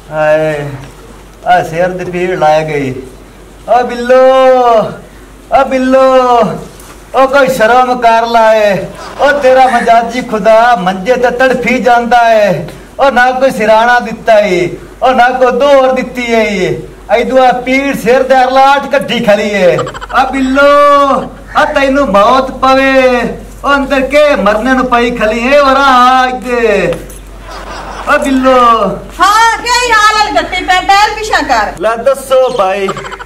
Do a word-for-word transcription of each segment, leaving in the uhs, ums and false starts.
हाय आ सिर दी पीड़ ला गई। ओ बिल्लो ओ बिल्लो ओ कोई शर्म कर लाए। ओ तेरा मजाजी खुदा मंजे ते तड़फी जांदा है। ओ ना कोई सिराना दिता है और ना कोई दोर दिती है। ये दुआ पीड़ सिर दे अरलाट कट्ठी खली है। आ बिल्लो आ तैनू मौत पवे ओ अंदर के मरने नु पई खली है। और आ इधे ओ बिल्लो हां के हाल है गट्टी पे पैर पीछा कर ला दसो भाई।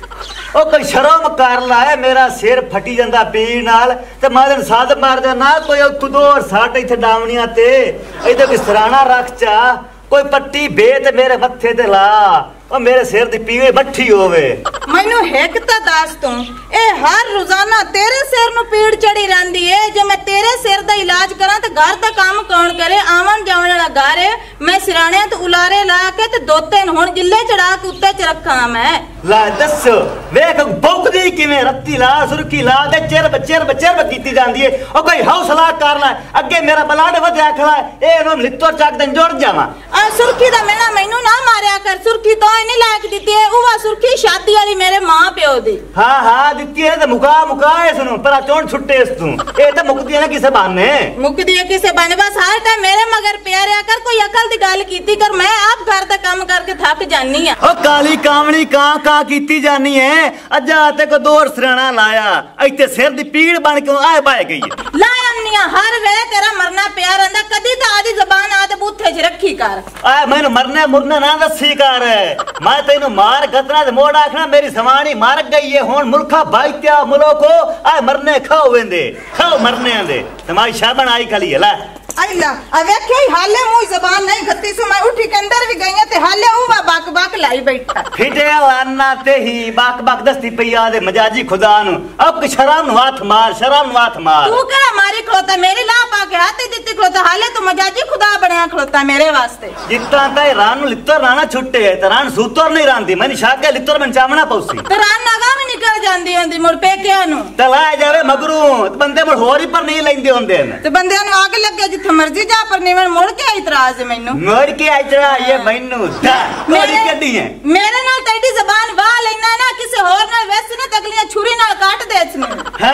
ओ कोई शर्म कर ला है मेरा सिर फटी जांदा पीड़ नाल ते मादन साध मार दे ना कोई उतु दो और साठ इथे डावणियां ते इधर कोई सराना रख चा कोई पट्टी बेत मेरे मत्थे ते ला ओ मेरे सिर दी पीड़ बट्ठी होवे। मैनू हेक ता दस तू ए हर रोजाना तेरे सिर नु पीड़ चढ़ी रहंदी है। जे मैं तेरे सिर दा इलाज करा ते घर दा काम कौन करे? आवन जावन वाला घर है। मैं सिराने ते उलारे ला के ते दो तीन हुन जिले चढ़ा के उत्ते च रखा मैं। ला दस वेख भौंकदी किवें रत्ती ला सुरखी ला के चिर बचेर बचेर कीती जांदी है। ओ कोई हौसला कर ला अगे मेरा बलाड वधया खड़ा ए नो लित्तो चक दे जोड़ जावा। आ सुरखी दा मेरा मैनू ना मारया कर। सुरखी तो नहीं लायक दिती है। उवा सुरखी शादी वाली मेरे मां प्यो दी। हां हां दिती है ते मुका मुका इस नु पर चोण छुट्टे इस तू ए ते मुकदी है ना किसे बहाने मुकदी है किसे बहाने। बस हर टाइम मेरे मगर प्यारिया कर कोई अकल दी गल कीती कर। मैं आप घर दा काम करके थक जानी आ। ओ काली कामणी का का कीती जानी है। अजा ते को दोर सराना लाया इते सिर दी पीड़ बन के आए बाए गई लाया निया हर वे तेरा मरना प्यार आंदा कदी ता आदी जुबान आदे बूथे च रखी कर। आ मैनू मरने मुरने ना दसी कर। मैं तेनू मार गतना ते मोड़ आखना मेरी सवानी मार गई है। हुन मुल्खा भाईत्या मुल्को आ मरने खाओ वेंदे खाओ मरने आंदे तुम्हारी शाबन आई खली है ला अल्ला आ वेखे हाले मुंह जुबान नहीं गत्ती सु मैं उठी के अंदर भी गई ते हाले उवा बक बक लाई बैठा फिटे लाना ते ही बक बक दस्ती पईया दे मजाजी खुदा नु अब शर्म नु हाथ मार शर्म नु हाथ मार। तू केड़ा मारी खलोता मेरी ला पा के हाथ दित्ती खलोता हाले तू मजाजी खुदा बनया खलोता मेरे वास्ते। जितना ते रान लित्तर राना छुट्टे है ते रान सूतर नहीं रांदी मैंने शाके लित्तर मन चावना पौसी ते रान नागा भी निकल जांदी होंदी मुड़ पेके नु ते ला जावे मगरू बंदे मुड़ होरी पर नहीं लेंदे होंदे ने ते बंदे नु आग लग गया मर्जी जा पर नहीं मुड़ के इतराज है मैनू मुड़ के इतराज है मैनू दा कोरी कदी है मेरे नाल तेरी जुबान वाह लेना ना किसी और नाल वैसे ना तगलियां छुरी नाल काट दे इसने।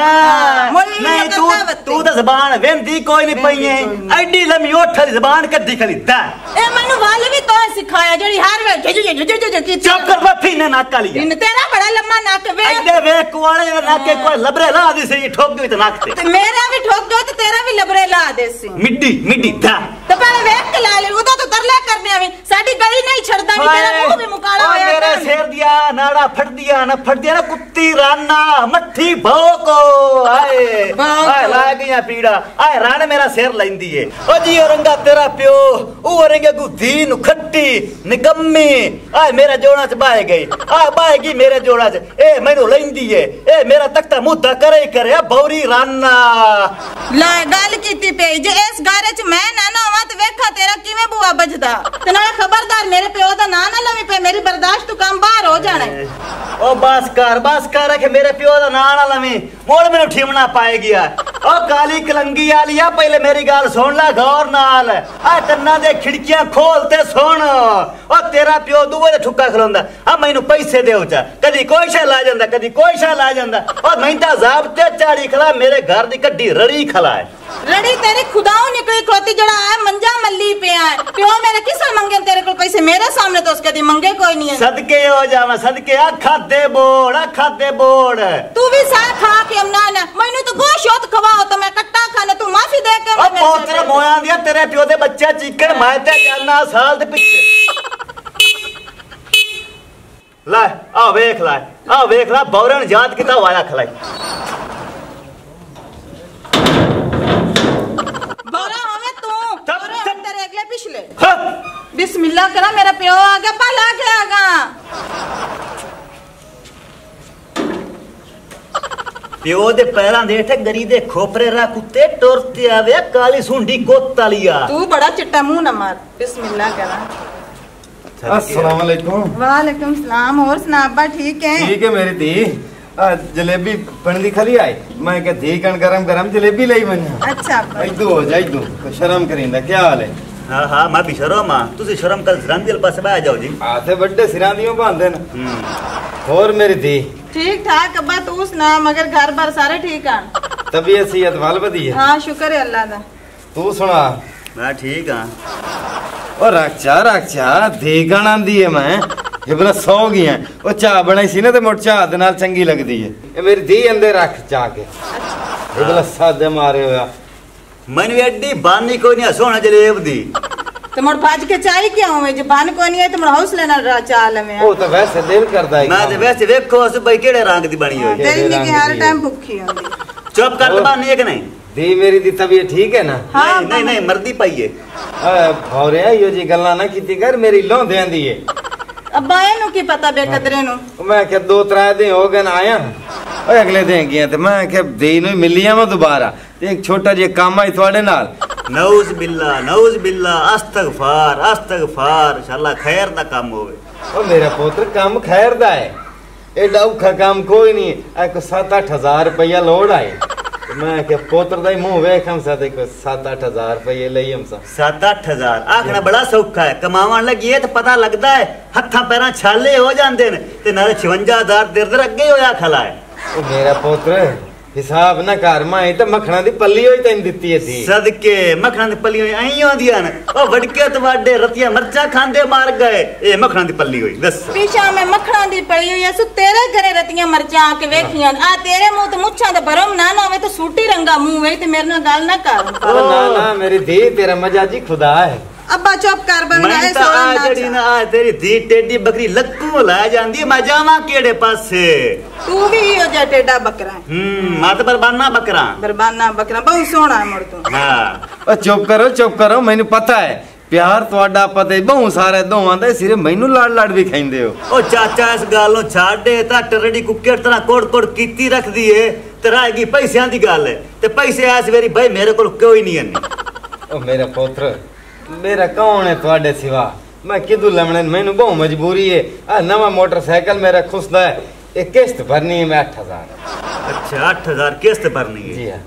हां नहीं तू तू तो जुबान वेंदी कोई नहीं पई है एडी लम्बी ओठली जुबान कदी खली दा ए मैनू वाल भी तो सिखाया जेडी हर वे जज जज जज की चुप कर बफी ने नाक काली इन तेरा बड़ा लम्बा नाक वे एडे वे कुआले नाक के कोई लबरे ला दी से ठोक गई तो नाक ते मेरा भी ठोक दो तो तेरा भी लबरे ला दे सी मिड्डी मिड्डी दा तो पहले वेख के ला ले उदा तो तरले करने आवे साडी गली नहीं छड़दा भी तेरा मुंह भी मुकाला होया मेरे शेर दिया नाड़ा फट दिया ना फट दिया ना कुत्ती राना मट्ठी भौको आए आए ला गया पीड़ा आए रान मेरा शेर लेंदी है ओ जी औरंगा तेरा प्यो ओ औरंगे गुधी नु खट्टी निकम्मी आए मेरा जोड़ा च बाए गई आ बाएगी मेरे जोड़ा च ए मैनू लेंदी है ए मेरा तख्ता मुद्दा करे करे भौरी राना ला गल कीती पे जे इस गारे च मैं ना ना आवा ते वेखा तेरा किवें बुआ बजदा ते नाले खबरदार मेरे प्यो दा ना ना लवी पे मेरी बर्दाश्त तो काम बाहर हो जाना है। ओ बस कर बस कर के मेरे प्यो दा ना ना लवी मोड़ मेनू ठीमना पाए गया। ओ काली कलंगी आलिया पहले मेरी गल सुन ला गौर नाल आ कन्ना दे खिड़कियां खोल ते सुन ओ तेरा प्यो दुए दे ठुक्का खलोंदा आ मैनू पैसे देओ चा कदी कोई शे ला जांदा कदी कोई शे ला जांदा ओ मैं ता ज़ाबते चाड़ी खला मेरे घर दी कड्डी रड़ी खला है रड़ी तेरी खुदाओ निकली खोती जड़ा है मंजा मल्ली पे है प्यो मेरे किस मंगे तेरे को पैसे मेरे सामने तो उसके दी मंगे कोई नहीं है। सदके हो जावा सदके आखा दे बोड़ आखा दे बोड़ तू भी सार खा के हमना ना मैनू तो गोश्त खवाओ तो मैं कट्टा खाना तू माफी दे के अब पोतरे मोया दिया तेरे प्यो दे बच्चे चिकन मायते जाना साल दे पीछे ला आ वेख ला आ वेख ला बौरन याद किता वाया खलाई पिछले बिस्मिल्लाह करा मेरा प्यो आ गया भला गयागा प्यो दे पैरां दे हेठ गरी दे खोपरे रा कुत्ते टुरते आवे काली सुंडी गोत वालिया तू बड़ा चिट्टा मुंह ना मार बिस्मिल्लाह करा। अस्सलाम वालेकुम। वालेकुम सलाम और सुना अब्बा ठीक है? ठीक है मेरी धी जलेबी पणदी खली आई मैं के धी कण गरम गरम जलेबी लई मन। अच्छा इदू हो जा इदू शर्म करिंदा क्या हाल है? हाँ हाँ मैं भी शर्म हाँ तुसी शर्म कर सिरां दी पास बह जाओ जी हां ते बड़े सिरां दियों बांधे न और मेरी धी ठीक ठाक अब्बा तू सुना मगर घर बार सारे ठीक हैं तबीयत सेहत वाल बदी है हाँ शुक्र है अल्लाह दा तू सुना मैं ठीक हाँ और रक्षा रक्षा धी गाना दी है मैं ये बला सौ गई है वो चाह बनाई सी ना ते मोट चाह दे नाल चंगी लगदी है ये मेरी धी अंदर रख जा के ये बला सादे मारे होया मन वेडी बानी कोई नहीं सोना जलेब दी तो मोड़ भाज के चाय क्यों हुए जब बान को नहीं है तो मोड़ हाउस लेना रहा चाल में वो तो वैसे दिल करदा है मैं तो वैसे देखो उस भाई केड़े रंग दी बनी हुई तेरी नहीं कि हर टाइम भूखी होंगी चुप कर तो बानी है कि नहीं दी मेरी दी तबीयत ठीक है ना हाँ नहीं नहीं मर्दी पाइए भौरे यो जी गल्ला ना कीती कर मेरी लों देंदी है अब्बा एनु की पता बेकदरे नु मैं क्या दो त्रै दिन हो गए आया ओए अगले दिन गया ते मैं क्या दी नु मिलिया मैं दोबारा एक छोटा जिहा काम आई थोड़े नाल नऊज बिल्ला नऊज बिल्ला अस्तगफार अस्तगफार इंशाल्लाह खैर दा काम होवे ओ मेरा पुत्र काम खैर दा है एडा औखा काम कोई नहीं है को सात आठ हजार रुपया लोड आए मैं क्या पुत्र दा मुंह वेख हम सा देखो सात आठ हजार रुपये लई हम सा सात आठ हजार आखना बड़ा सौखा है कमावन लगी है तो पता लगता है हत्था पैरा छाले हो जाते ने ते नाले छवंजा हजार देर देर अगे होया खला है ओ मेरा पुत्र हिसाब ना कर माई तो मखना दी पल्ली होई तैन दित्ती है थी सदके मखना दी पल्ली होई आई होंदियां ने ओ वडके तवाडे रतिया मरचा खांदे मार गए ए मखना दी पल्ली होई दस पीछा में मखना दी पड़ी हुई है सु तेरे घरे रतिया मरचा आके वेखियां आ तेरे मुंह ते मुच्छां ते भरम ना ना होवे तो सूटी रंगा मुंह वे ते मेरे नाल गल ना कर ओ ना ना मेरी धी तेरा मजाजी खुदा है अब्बा चुप कर बंदा मैं तो आ जड़ी ना आ तेरी धी टेडी बकरी लक्कू ला जांदी मैं जावा केड़े पासे तू भी ही हो जा टेडा बकरा हम्म मात बरबाना बकरा बरबाना बकरा बहुत सोहना है मोड़ तू हां ओ चुप करो चुप करो मैनू पता है प्यार ਤੁਹਾਡਾ ਪਤਾ ਹੀ ਬਹੁਤ ਸਾਰੇ ਦੋਵਾਂ ਦਾ ਸਿਰੇ ਮੈਨੂੰ ਲੜ ਲੜ ਵੀ ਖਾਂਦੇ ਹੋ ਉਹ ਚਾਚਾ ਇਸ ਗੱਲ ਨੂੰ ਛੱਡੇ ਤਾਂ ਟਰੜੀ ਕੁੱਕੜ ਤਰ੍ਹਾਂ ਕੋੜ ਕੋੜ ਕੀਤੀ ਰੱਖਦੀ ਏ ਤੇ ਰਹੇਗੀ ਪੈਸਿਆਂ ਦੀ ਗੱਲ ਤੇ ਪੈਸੇ ਐਸ ਵੇਰੀ ਭਾਈ ਮੇਰੇ ਕੋਲ ਕੋਈ ਨਹੀਂ ਹਨ ਉਹ ਮੇਰਾ ਪੁੱਤਰ मेरा कौन है ਤੁਹਾਡੇ सिवा मैं किदू लमने मैनू बहुत मजबूरी है आ नवा मोटरसाइकिल मेरा खुसदा है एक किस्त भरनी है मैं आठ हजार अच्छा आठ हजार किस्त भरनी है जी हां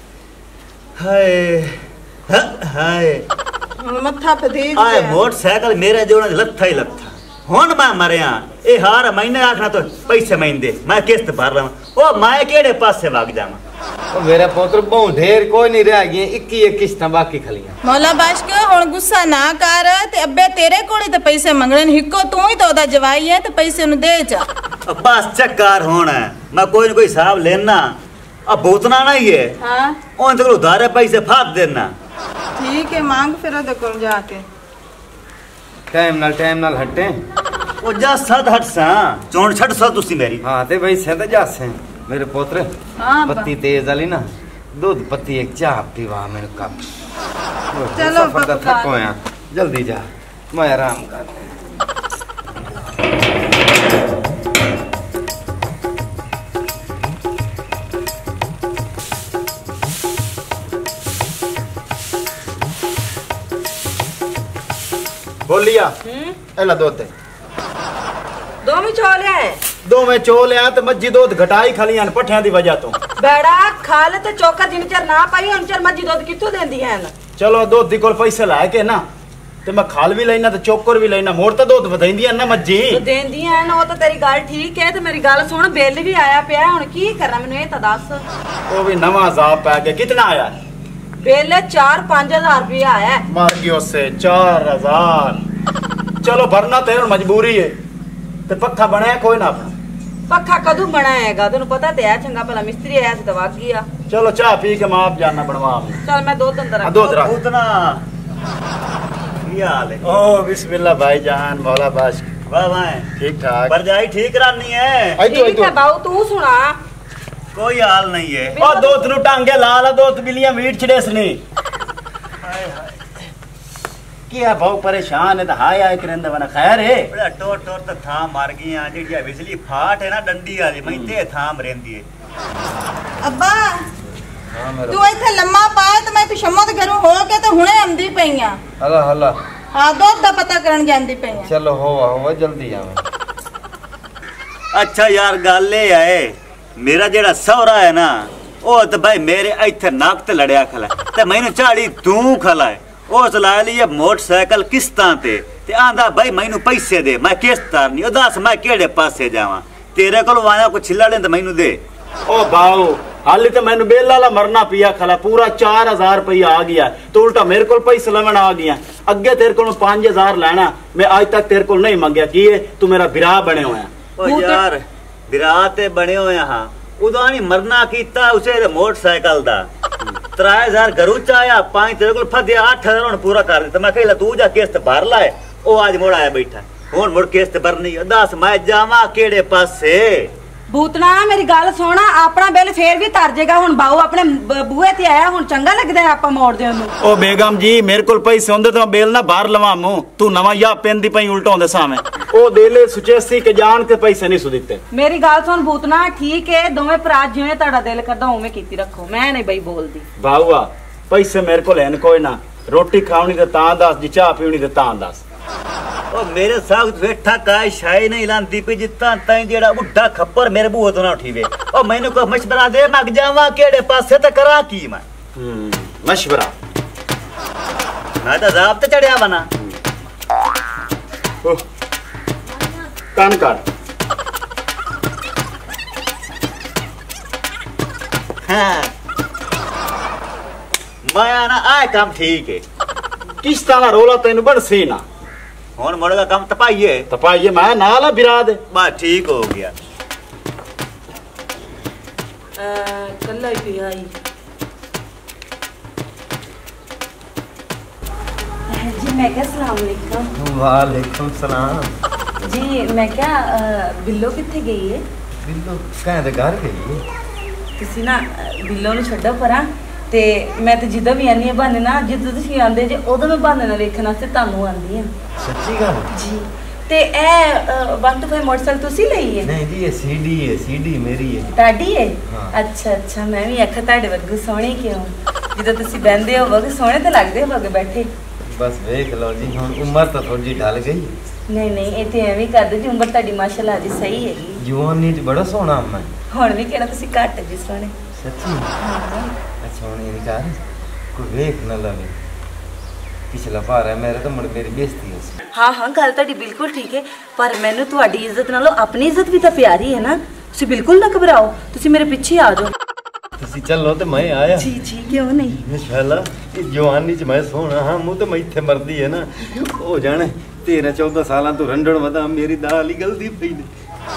हाय हाय मत्था फदीज आए मोटरसाइकिल मेरे जोड़ा लत्था ही लत्था हुन मैं मरिया ए हर महीने आखना तो पैसे महीने मैं किस्त भर रहा ओ मैं केड़े पासे भाग जावां ओ मेरा पुत्र बहुत ढेर कोई नहीं रह गए इक्कीस किस्तां बाकी खलियां मौला बाश के हुन गुस्सा ना कर ते अब्बे तेरे कोले ते पैसे मंगणे हिको तू ही तो ओदा जवाई है ते पैसे नु दे जा बस चक्कर होना मैं कोई न कोई हिसाब लेना अब भूतना नहीं है हां ओन तो उधारे पैसे फाड़ देना ठीक है मांग फिर ओदे कोल जाके टाइम नाल टाइम नाल हटे ओ जा सद हट सा चोण छट सा तुसी मेरी हां ते भाई सेंदा जासे मेरे पुत्र हां पत्ती तेज वाली ना दूध पत्ती एक चाह पीवा मेरे कप चलो पता थक होया जल्दी जा मैं आराम कर बोलिया एला दो ते दो में छोले है दो में चोल आ तो मज्जी दूध घटाई खलियां पठियां दी वजह तो बेड़ा खाल ते चोकर जिन चर ना पाई उन चर मज्जी दूध कित्थों देंदी है चलो दूध दी कोल पैसे ला के ना ते मैं खाल भी लेना ते चोकर भी लेना मोर तो दूध वधाईंदी है ना मज्जी तो देंदी है ना वो तो तेरी गल ठीक है ते मेरी गल सुन बिल भी आया पिया हुन की करना मेनू ए तो दस वो भी नवा हिसाब पै गया कितना आया बिल चार पांच हजार रुपया आया मार गयो से चार हजार चलो भरना तेरे मजबूरी है ते पक्का बनाया कोई ना अपना पक्का कदू बनाएगा तेन पता ते है चंगा भला मिस्त्री आया तो वग गया चलो चाह पी के मां आप जाना बनवा चल मैं दो अंदर दो रख उतना क्या हाल है ओ बिस्मिल्लाह भाईजान मौला बाश वाह वाह ठीक ठाक परजाई ठीक रानी है आई तो आई ठीक तो है बाऊ तू सुना कोई हाल नहीं है ओ दोत नु टांगे लाल दोत बिलियां मीट छड़ेसनी हाय हाय क्या बहु परेशान है तो हाय आय करंदा वना खैर है बड़ा टोर टोर तो थाम मार गई आ जेडी बिजली फाट है ना डंडी वाली मैं ते थाम रेंदी है अब्बा तू इथे लम्मा पाए तो मैं पिछमो ते घरों हो के ते हुणे आंदी पईया हला हला हां दूध दा पता करन जांदी पईया चलो होवा होवा जल्दी आवे अच्छा यार गल ए है मेरा जेड़ा सौरा है ना ओ तो भाई मेरे इथे नाक ते लड़या खला ते मैनू झाड़ी तू खला है ਉਹ ਚਲਾ ਲਈ ਮੋਟਰਸਾਈਕਲ ਕਿਸ਼ਤਾਂ ਤੇ ਤੇ ਆਂਦਾ ਬਈ ਮੈਨੂੰ ਪੈਸੇ ਦੇ ਮੈਂ ਕਿਸ਼ਤ ਤਾਰਨੀ। ਉਹ ਦੱਸ ਮੈਂ ਕਿਹੜੇ ਪਾਸੇ ਜਾਵਾਂ? ਤੇਰੇ ਕੋਲ ਆਇਆ ਕੋਈ ਛਿੱਲਾ ਲੈ ਤੇ ਮੈਨੂੰ ਦੇ। ओ बाऊ हाली तो मैंने बेला ला मरना पिया खला पूरा चार हजार रुपया आ गया तो उल्टा मेरे को पैसे लवन आ गया। अगे तेरे को पांच हजार लेना मैं आज तक तेरे को नहीं मंगया कि तू मेरा बिरा बने हुए। ओ यार बिरा ते बने हुए हाँ उदा नहीं मरना कीता उसे मोटरसाइकिल दा त्रै हजार घरू च आया पांच तेरे को फदे आठ हजार पूरा कर दिता। मैं कहला तू जा किस्त भर लाए। ओ आज मुड़ आया बैठा हुन मुड़ किस्त भरनी। दस मैं जावा केड़े पासे? भूतना मेरी गल सुना अपना बिल फेर भी तर जाएगा। हुन बाऊ अपने बूहे ते आया हुन चंगा लगदा है आपा मोड़ दे ओनू। ओ बेगम जी मेरे को पैसे होंदे तो बिल ना बाहर लवा मु तू नवा या पेन दी पई उल्टा होंदे सामे ओ देले सुचेसी के जान के पैसे नहीं सु दिते। मेरी गल सुन भूतना ठीक है दोवें भरा जिवें ताड़ा दिल करदा उवें कीती रखो मैं नहीं बई बोलदी। बाऊआ पैसे मेरे को लेन कोई ना रोटी खावनी ते तां दस जी चाह पीवनी ते तां दस। ओ मेरे साथ बैठा काय शाय नहीं लांदी पे जितना ताई जेड़ा बुड्ढा खप्पर मेरे बूहे तो ना उठीवे। ओ मैंने को मशवरा दे मग जावा केड़े पासे ते करा की मैं? हम्म मशवरा मैं तो जाब ते चढ़या बना। ओ कान काट हां मैं ना आए काम ठीक है किस्ता ना रोला तैनू बड़ सी ना हुन मुड़गा काम तपाइए तपाइए मैं नाला बिरा दे बस ठीक हो गया। कल्ला ही पिया ही जी। मैं क्या सलाम अलैकुम। वालेकुम सलाम। जी मैं क्या बिल्लो किथे गई है? बिल्लो कहाँ दे घर गई है? तुसी ना बिल्लो नु छड्डो परा ते मैं तो जिद्दां भी आनी बहाने ना जिद्दां तुसी आंदे जे उदों मैं बहाने ना वेखण वास्ते तानू आंदी हां। सच्ची गल जी ते A one two five motorcycle तुसी लई है? नहीं जी ये सीडी है सीडी मेरी है। ताडी है? हाँ। अच्छा अच्छा मैं भी आखा ताडे वर्गू सोहणे क्यों जिद्दां तुसी बहंदे हो वगे सोहणे ते लगदे हो वगे बैठे। बस देख लो जी हुन उम्र तो थोड़ी जी ढल गई। नहीं नहीं ये ते एवें करदे जी उम्र ताडी माशाल्लाह जी सही हैगी। जवानी च बड़ा सोहना मैं हुण भी केड़ा तुसी घट जी सोहणे। सच्ची? हां अच्छा हुन ये कर कोई वेख न लवे पिछला भार है मेरे तो मुड़ मेरी बेइज्जती हो। हाँ हाँ गल ताड़ी बिल्कुल ठीक है पर मैनू तुहाडी इज्जत नालों अपनी इज्जत भी तो प्यारी है ना। तुसी बिल्कुल ना घबराओ तुसी मेरे पीछे आ जाओ। तुसी चलो ते मैं आया। जी जी क्यों नहीं इंशाल्लाह इस जवानी च मैं सोहना हाँ मुंह तो मैं इत्थे मरदी है ना हो जाने तेरह चौदह साल तू रंडण वदा मेरी दाल ही गलती पई ने।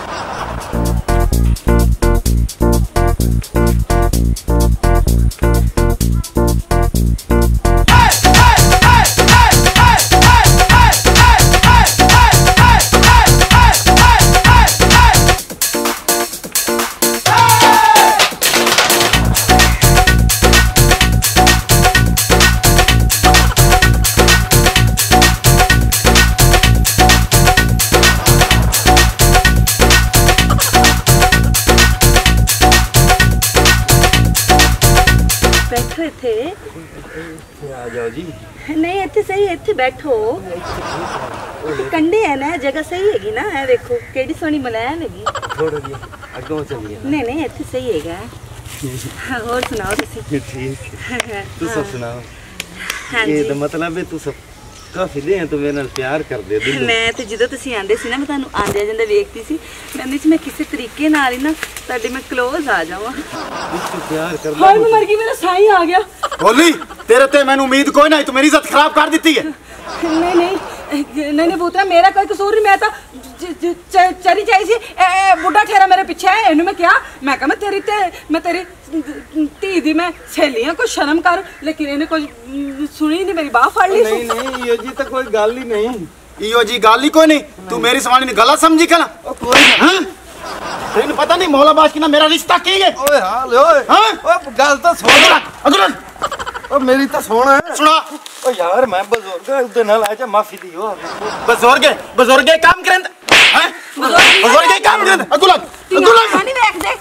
आ जाओ जी। नहीं इत्थे सही इत्थे बैठो कंडे है ना जगह सही हैगी ना है देखो केडी सोनी मलायम हैगी। थोड़ा जी अगों चलिए। नहीं नहीं इत्थे सही हैगा। हाँ और सुनाओ तुसी। ठीक है तू सब सुनाओ। हाँ ये जी तो मतलब है तू सब काफी दे तू मेरे नाल प्यार कर दे दिल मैं तो ਜਦੋਂ ਤੁਸੀਂ ਆਂਦੇ ਸੀ ਨਾ ਮੈਂ ਤੁਹਾਨੂੰ ਆਂਦੇ ਜਾਂਦੇ ਵੇਖਦੀ ਸੀ ਮੈਂ ਨਹੀਂ ਮੈਂ ਕਿਸੇ ਤਰੀਕੇ ਨਾਲ ਹੀ ਨਾ ਤੁਹਾਡੇ ਮੈਂ क्लोज आ जावां। तू प्यार कर हाय मैं मर गई मेरा साईं आ गया। बोली तेरे ते मैंने उम्मीद कोई नहीं तू मेरी इज्जत खराब कर दी है। नहीं नहीं नहीं नहीं पुत्रा मेरा कोई कसूर नहीं मैं तो चरी चाहिए सी बुढ़ा ठेरा मेरे पीछे है इन्हों मैं क्या मैं कहा मैं तेरी ते मैं तेरी धी दी मैं सहेली हाँ कोई शर्म कर लेकिन इन्हें कोई सुनी नहीं मेरी बाह फाड़ ली। नहीं नहीं यो जी तो कोई गल ही नहीं इयो जी गल ही कोई नहीं तू मेरी सवानी ने गलत समझी कला कोई हां तेन पता नहीं मौला बादशाह ना मेरा रिश्ता की है। ओए हाल ओए हां ओ गल तो सुन अगर ओ मेरी तो सुन सुना ओ यार मैं बुजुर्ग उदे नाल आजा माफी दियो बुजुर्ग बुजुर्ग काम करन हैं बुजुर्ग काम करन अगुला अगुला नहीं देख दे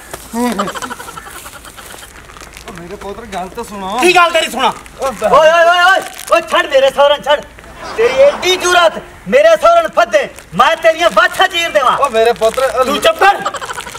ओ मेरे पुत्र गल तो सुनो की गल तेरी सुना ओए ओए ओए ओए ओ छड़ मेरे सौरन छड़ तेरी एडी जुरत मेरे सौरन फदे मैं तेरियां बाछा चीर देवां। ओ मेरे पुत्र तू चुप कर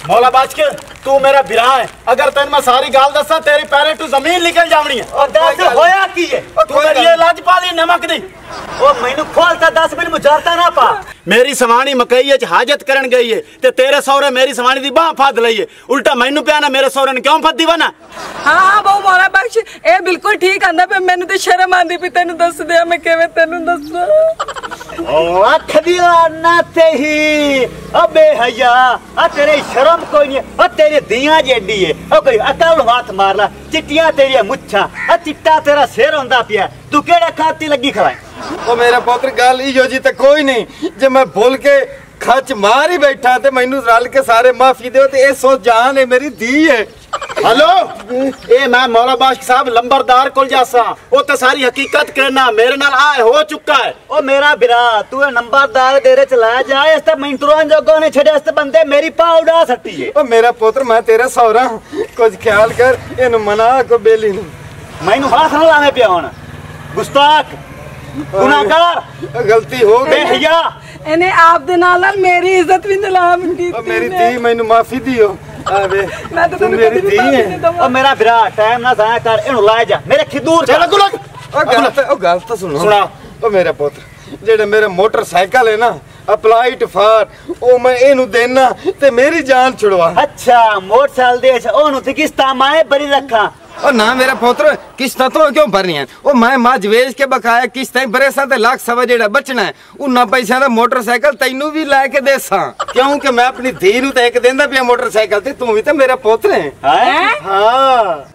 मौला बाज के तू मेरा बिरा है, अगर तेन मैं सारी गाल दसा तेरी पैरे तू जमीन निकल जावनी है। और दस होया की है तू मेरी ये लाज पाली नमक दी ओ मैनू खोलता दस मिनट मुजारता ना पा। मेरी सवानी मकई च हाजत करन गई है ते तेरे सौरे मेरी सवानी दी बाह फद लई है, उल्टा मैनू पिया ना मेरे सौरे ने क्यों फदी वना। हाँ हाँ बहु मौला बख्श ए बिल्कुल ठीक आंदा पे मैनू ते शर्म आंदी पई तेनू दस दे मैं किवें तेनू दस्सां। ओ अख दिया ना ते ही अबे हया आ तेरे शर्म कोई नहीं ओ तेरी दियां जेडी है ओ कोई अकल हाथ मार ला चिट्टियां तेरी मुच्छा आ चिट्टा तेरा सिर होंदा पिया तू केड़े खाती लगी खड़ा ओ मेरा पुत्र गल इहो जी ते कोई नहीं जे मैं भूल के खच मार ही बैठा ते मैनू रल के सारे माफी दो ते ए सो जान है मेरी धी है। हेलो ए मैं मौला बाश साहब लंबरदार कोल जासा ओ ते सारी हकीकत कहना मेरे नाल आए हो चुका है। ओ मेरा बिरा तू नंबरदार डेरे चला जा इस ते मिंटरों जोगों ने छड़े इस बंदे मेरी पाव उड़ा सट्टी है। ओ मेरा पुत्र मैं तेरा सौरा कुछ ख्याल कर इनु मना को बेली नु मैनू हाथ ना लाने पिया हुन गुस्ताख गुनाहगार गलती हो गई बेहया इन्हें आप दे नाल नाल मेरी इज्जत भी नीलाम की ओ मेरी धी मैनू माफी दियो आवे मैं तो तू मेरी धी है। ओ मेरा बिरा टाइम ना जाया कर इनु लाए जा मेरे खिदूर चल गुलक ओ गल ते ओ गल तो सुनो सुना ओ मेरा पुत्र जेड़े मेरे मोटरसाइकिल है ना अप्लाइड फॉर ओ मैं इनु देना ते मेरी जान छुड़वा। अच्छा मोटरसाइकिल दे ओनु ते किस्ता माए बरी रखा ओ ना मेरा पुत्र किस्तां तो क्यों भरनी है ओ मैं मज वेच के बकाया किस्तां बरेसा ते लाख सवा जेड़ा बचना है उन्ना पैसा दा मोटरसाइकिल तैनू भी लेके देसा क्योंकि मैं अपनी धी नू ते एक देंदा पिया मोटरसाइकिल ते तू भी ते मेरा पुत्र है। हैं हां